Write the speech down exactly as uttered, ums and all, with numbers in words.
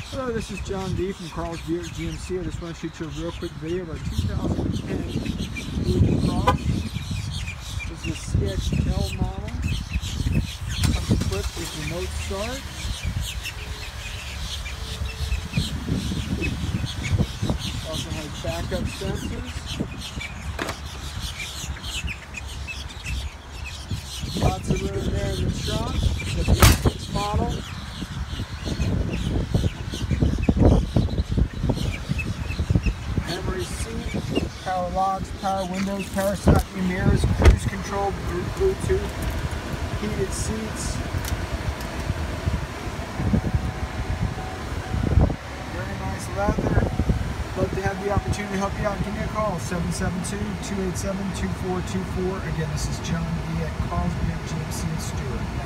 Hello, this is John D from Carl's Buick G M C. I just want to shoot you a real quick video of our two thousand ten Buick LaCrosse. This is a C X L model. Comes equipped with remote start. Also has backup sensors. Lots of room there in the trunk. It's a V six model. Memory seat, power locks, power windows, power side view mirrors, cruise control, Bluetooth, heated seats. Very nice leather. Love to have the opportunity to help you out. Give me a call, seven seven two, two eight seven, two four two four. Again, this is John D at Carl's Buick G M C in Stewart.